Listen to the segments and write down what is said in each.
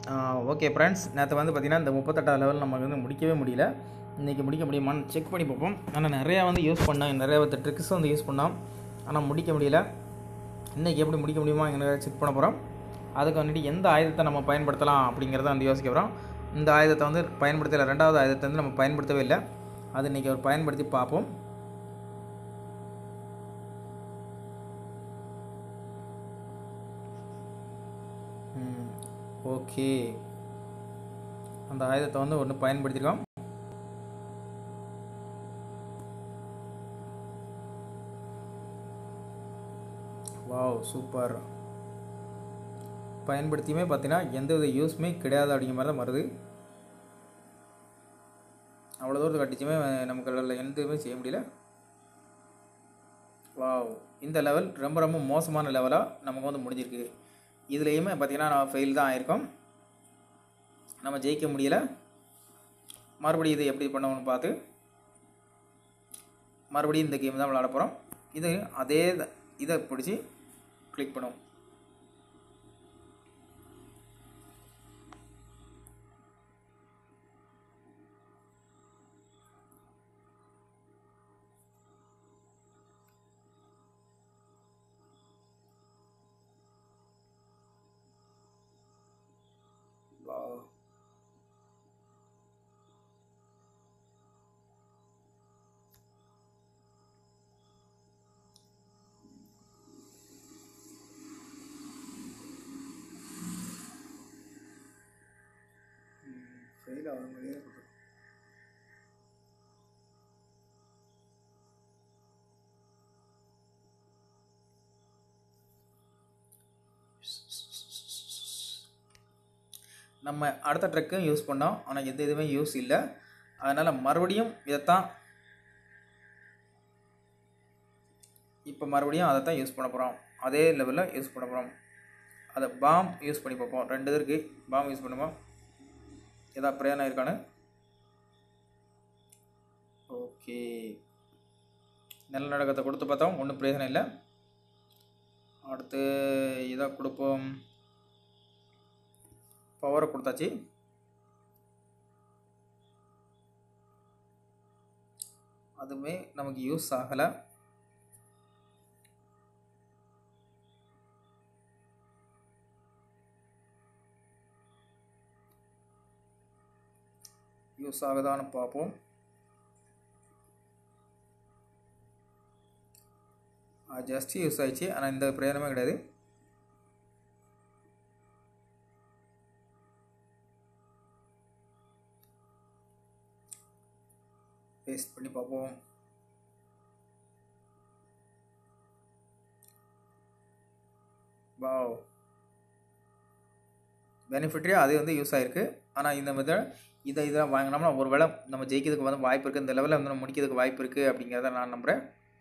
Okay friends, நேற்று வந்து பார்த்திங்கன்னா இந்த 38வது லெவல் நமக்கு வந்து முடிக்கவே முடியல. இன்றைக்கி முடிக்க முடியுமான்னு செக் பண்ணி பார்ப்போம். ஆனால் நிறையா வந்து யூஸ் பண்ணோம், நிறையா ட்ரிக்ஸ் வந்து யூஸ் பண்ணோம், ஆனால் முடிக்க முடியல. இன்றைக்கி எப்படி முடிக்க முடியுமாங்கிறத செக் பண்ண போகிறோம். அதுக்கு வந்துட்டு எந்த ஆயுதத்தை நம்ம பயன்படுத்தலாம் அப்படிங்கிறத வந்து யோசிக்க போகிறோம். இந்த ஆயுதத்தை வந்து பயன்படுத்தலை, ரெண்டாவது ஆயுதத்தை வந்து நம்ம பயன்படுத்தவே இல்லை. அது இன்றைக்கி ஒரு பயன்படுத்தி பார்ப்போம். ஓகே, அந்த ஆயுதத்தை வந்து ஒன்று பயன்படுத்தியிருக்கோம். Wow, super. பயன்படுத்தியுமே பார்த்தீங்கன்னா எந்த வித யூஸுமே கிடையாது அப்படிங்கிற மாதிரி தான் வருது. அவ்வளோ தூரத்துக்கு கட்டிச்சுமே நமக்கு எதுவுமே செய்ய முடியல. வாவ், இந்த லெவல் ரொம்ப ரொம்ப மோசமான லெவலாக நமக்கு வந்து முடிஞ்சிருக்கு. இதுலேயுமே பார்த்திங்கன்னா நான் ஃபெயில் தான் ஆகிருக்கோம், நம்ம ஜெயிக்க முடியலை. மறுபடியும் இது எப்படி பண்ணணும்னு பார்த்து மறுபடியும் இந்த கேம் தான் விளாட போகிறோம். இது அதே இதை பிடிச்சி கிளிக் பண்ணுவோம். ஃபெயில் ஆகிற மாதிரியே இருக்குது. நம்ம அடுத்த ட்ரிக்கும் யூஸ் பண்ணோம், ஆனால் எந்த இதுவுமே யூஸ் இல்லை. அதனால் மறுபடியும் இதைத்தான் மறுபடியும் அதை தான் யூஸ் பண்ண போகிறோம். அதே லெவலில் யூஸ் பண்ண போகிறோம். அதை பாம் யூஸ் பண்ணி பார்ப்போம். 2 இது இருக்குது, பாம் யூஸ் பண்ணுவோம். ஏதாவது பிரயோஜனம் இருக்கானு. ஓகே, நிலநடுக்கத்தை கொடுத்து பார்த்தோம், ஒன்றும் பிரயோஜனம் இல்லை. அடுத்து இதை கொடுப்போம். பவரை கொடுத்தாச்சு. அதுவுமே நமக்கு யூஸ் ஆகலை. யூஸ் ஆகுதான்னு பார்ப்போம். ஜஸ்ட் யூஸ் ஆயிடுச்சு, ஆனால் இந்த பிரயோஜனமே கிடையாது. பேஸ்ட் பண்ணி பார்ப்போம். வாவ், பெனிஃபிட்ரியா அது வந்து யூஸ் ஆகிருக்கு. ஆனால் இந்த மெத்தட் இதெல்லாம் வாங்கினோம்னா ஒரு வேளை நம்ம ஜெயிக்கிறதுக்கு வந்து வாய்ப்பு இருக்குது, இந்த லெவலில் வந்து நம்ம முடிக்கிறதுக்கு வாய்ப்பு இருக்குது அப்படிங்கிறத நான் நம்புகிறேன்.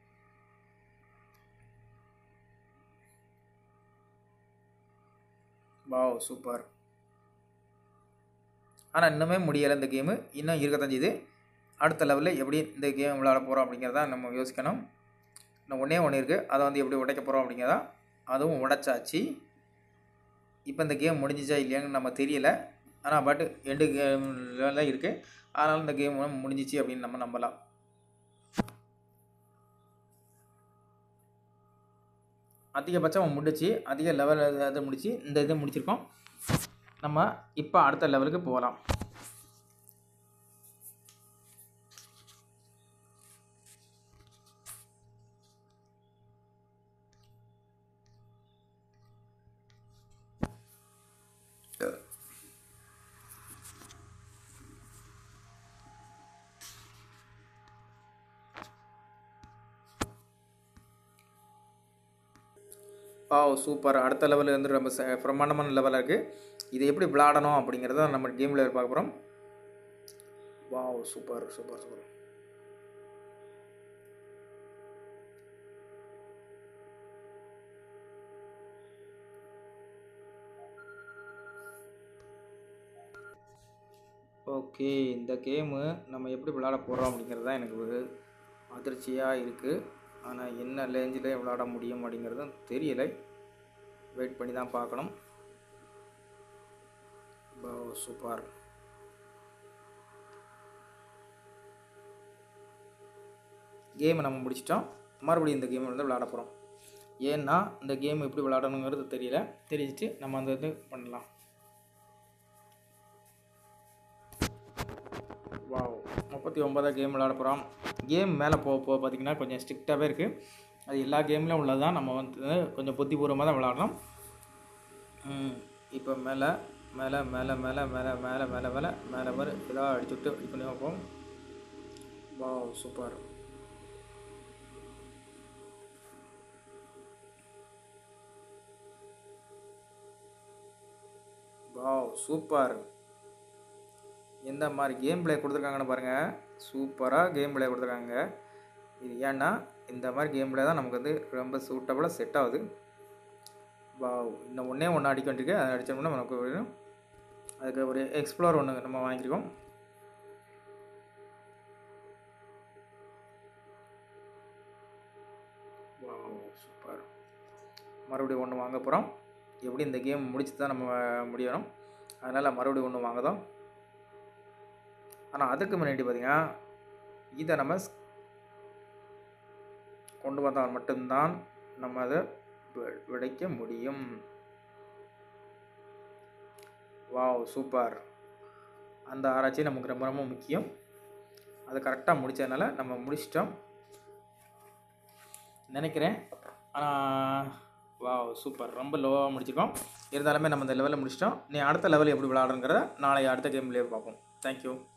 Wow, super. ஆனால் இன்னுமே முடியலை இந்த கேமு, இன்னும் இருக்கத்தான் செய்யுது. அடுத்த லெவலில் எப்படி இந்த கேம் விளையாட போகிறோம் அப்படிங்கிறத நம்ம யோசிக்கணும். இன்னும் ஒன்று இருக்குது, அதை வந்து எப்படி உடைக்க போகிறோம் அப்படிங்கிறதா. அதுவும் உடைச்சாச்சு. இப்போ இந்த கேம் முடிஞ்சிச்சா இல்லையான்னு நம்ம தெரியலை, ஆனால் பட் எண்டு கேமில் இருக்குது. அதனால் இந்த கேம் முடிஞ்சிச்சு அப்படின்னு நம்ம நம்பலாம். அதிகபட்சம் முடிச்சு, அதிக லெவலில் இதை முடிச்சு இந்த இதை முடிச்சிருக்கோம். நம்ம இப்போ அடுத்த லெவலுக்கு போகலாம். சூப்பர். அடுத்த லெவலில் வந்து ரொம்ப பிரமாண்டமான லெவலாக இருக்குது. இதை எப்படி விளையாடணும் அப்படிங்கிறத நம்ம கேமில் பார்க்க போகிறோம். Wow, super super super. Okay, இந்த கேமு நம்ம எப்படி விளையாட போகிறோம் அப்படிங்கிறது தான் எனக்கு ஒரு அதிர்ச்சியாக இருக்குது. ஆனால் என்ன ரேஞ்சில் விளையாட முடியும் அப்படிங்கிறதும் தெரியலை. வெயிட் பண்ணி தான் பார்க்கணும். சூப்பர். கேமை நம்ம முடிச்சிட்டோம். மறுபடியும் இந்த கேம் வந்து விளையாட போகிறோம். ஏன்னா இந்த கேம் எப்படி விளையாடணுங்கிறது தெரியல. தெரிஞ்சிட்டு நம்ம அந்த இது பண்ணலாம். வாவ், 39 கேம் விளையாட போகிறோம். கேம் மேலே போக பார்த்திங்கன்னா கொஞ்சம் ஸ்ட்ரிக்டாகவே இருக்குது. அது எல்லா கேம்லையும் உள்ளது தான். நம்ம வந்து கொஞ்சம் புத்திபூர்வமாக தான் விளையாடணும். இப்போ மேலே மேலே மேலே மேலே மேலே மேலே மேலே மேலே மேலே வர ஏதாவது அடிச்சுட்டு இது பண்ணி வைப்போம். Wow super. Wow super. எந்த மாதிரி கேம் பிளே கொடுத்துருக்காங்கன்னு பாருங்கள். சூப்பராக கேம் பிளே கொடுத்துருக்காங்க. இது ஏன்னா இந்த மாதிரி கேம் பிளே தான் நமக்கு வந்து ரொம்ப சூட்டபுளாக செட் ஆகுது. வாவ், இன்னும் ஒன்று அடிக்க வேண்டியிருக்கு. அதை அடித்தோம்னா நமக்கு வேணும். அதுக்கு ஒரு எக்ஸ்ப்ளோர் ஒன்று நம்ம வாங்கியிருக்கோம். Wow super. மறுபடியும் ஒன்று வாங்க போகிறோம். எப்படி இந்த கேம் முடிச்சு தான் நம்ம முடியணும். அதனால் மறுபடியும் ஒன்று வாங்குதோம். ஆனால் அதுக்கு முன்னாடி பார்த்திங்கன்னா இதை நம்ம கொண்டு வந்தால் மட்டும்தான் நம்ம அதை விடைக்க முடியும். Wow super. அந்த ஆராய்ச்சி நமக்கு ரொம்ப ரொம்ப முக்கியம். அது கரெக்டாக முடித்ததுனால நம்ம முடிச்சிட்டோம் நினைக்கிறேன். ஆனால் வாவ் சூப்பர். ரொம்ப லோவாக முடிச்சிருக்கோம். இருந்தாலுமே நம்ம இந்த லெவலில் முடிச்சிட்டோம். நீ அடுத்த லெவல் எப்படி விளையாடுங்கிறத நாளைக்கு அடுத்த கேம்லேயே பார்ப்போம். தேங்க்யூ.